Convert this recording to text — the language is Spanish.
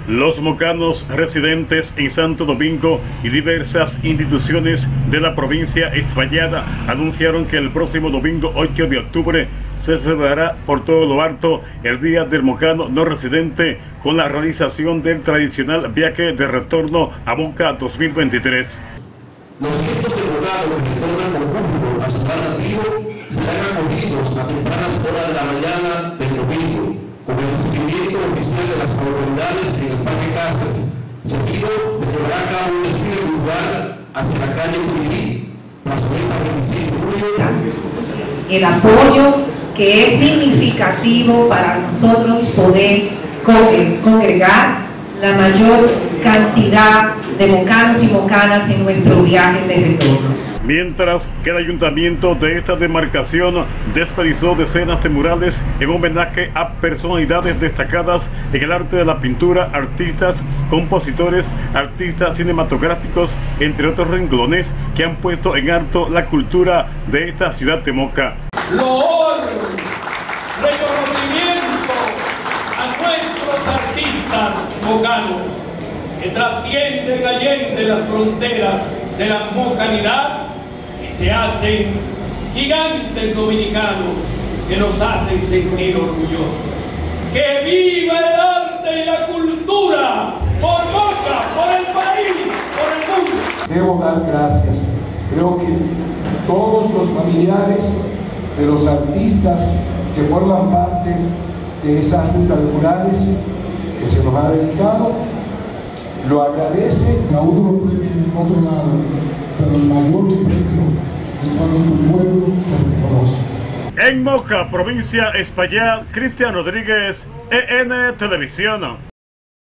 Los mocanos residentes en Santo Domingo y diversas instituciones de la provincia Espaillat anunciaron que el próximo domingo 8 de octubre se celebrará por todo lo alto el Día del Mocano no residente con la realización del tradicional viaje de retorno a Moca 2023. Los cientos de mocanos que retornan con júbilo a su lugar nativo serán acogidos a tempranas horas de la mañana del domingo con el recibimiento oficial de las autoridades en el Parque Cáceres. Seguido se llevará a cabo un desfile cultural hacia la calle Turirí, plazoleta 26 de julio. El apoyo que es significativo para nosotros poder congregar la mayor cantidad de mocanos y mocanas en nuestro viaje de retorno. Mientras que el ayuntamiento de esta demarcación despedazó decenas de murales en homenaje a personalidades destacadas en el arte de la pintura, artistas, compositores, artistas cinematográficos, entre otros renglones que han puesto en alto la cultura de esta ciudad de Moca. Loor, reconocimiento a nuestros artistas mocanos que trascienden allende las fronteras de la mocanidad y se hacen gigantes dominicanos que nos hacen sentir orgullosos. ¡Que viva el arte y la cultura por Moca, por el país, por el mundo! Debo dar gracias. Creo que todos los familiares de los artistas que forman parte de esa junta de murales que se nos ha dedicado, lo agradece. A uno lo premian en otro lado, pero el mayor premio es cuando tu pueblo te reconoce. En Moca, provincia Espaillat, Cristian Rodríguez, EN Televisión.